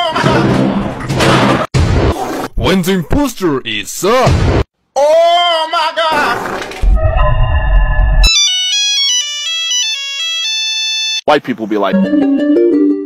When the imposter is Oh my god! White people be like...